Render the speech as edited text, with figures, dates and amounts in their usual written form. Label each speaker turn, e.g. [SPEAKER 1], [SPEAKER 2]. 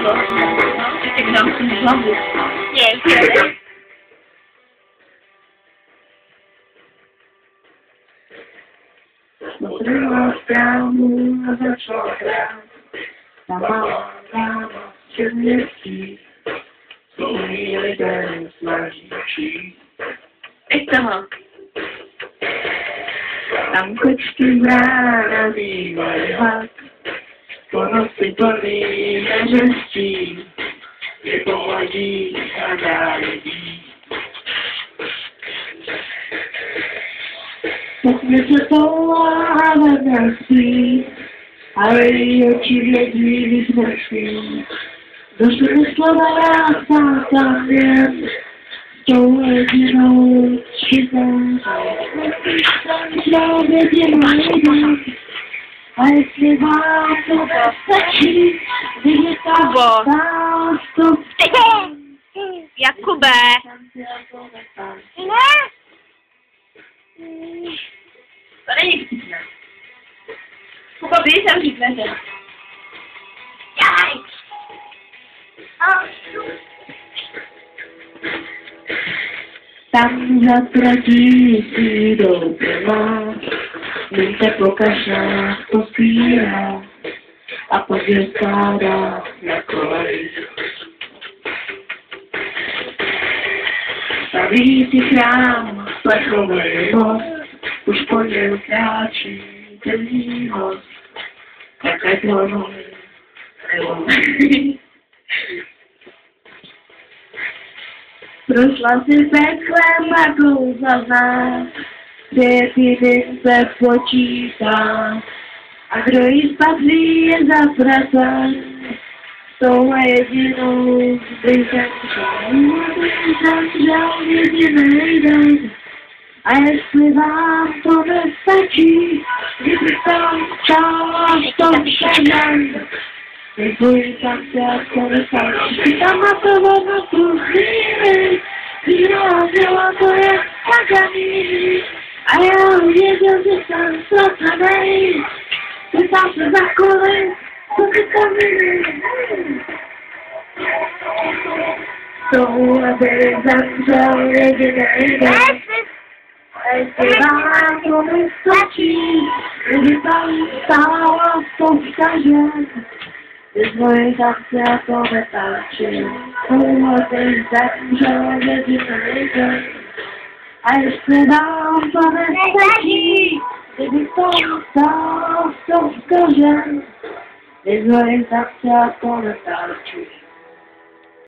[SPEAKER 1] to. Ještě k nám jsem hlavu. Je.
[SPEAKER 2] Otevřela stránu a začala hrát. Ta malá dáma z černěstí, co umí lidem snaží číst.
[SPEAKER 1] Teď toho.
[SPEAKER 2] Tam kočky z rána bývají hlad, po noci plný neřestí, je pohladí a dáledí. Pokně se toulá vedle spí, ale její oči vědí vyzvrší. Došly mi slova, já sám tam jen, s tou jedinou šitém. Jsem jedinou jdu, a jestli vám to stačí, vidět tam vás to
[SPEAKER 1] Jakube.
[SPEAKER 3] Ne?
[SPEAKER 1] To není vtipné. Kuba, vy jsem říknete.
[SPEAKER 3] Jaj.
[SPEAKER 2] Tam zatratí si dobře má, mince po kašách pospírá a pak je skládá na kolej. Staví si chrám, plechový most, už po něm kráčí temný host, také tvonou nebo prošla si peklem a klouzla z nás, kde týden se počítá, a kdo jí spatří je zapracán, s touhle jedinou zbytem žal jedinej den. A jestli vám to nestačí, kdyby tam stála v tom všem, neboj tak se jako nestačí. Tam na to vodno tu chvíli, když dělá to je paganý. A já věděl, že jsem ztracenej, ptal se za kolik, co ty tam vidí. Tohle by zemřel jedinej den. A jestli vám to nestačí, kdyby tam stála v tom všem, neboj tak se jako nestačí. Tohle by zemřel jedinej den. A jestli vám to nestačí, kdyby tam stála v tom všem, neboj tak se jako nestačí.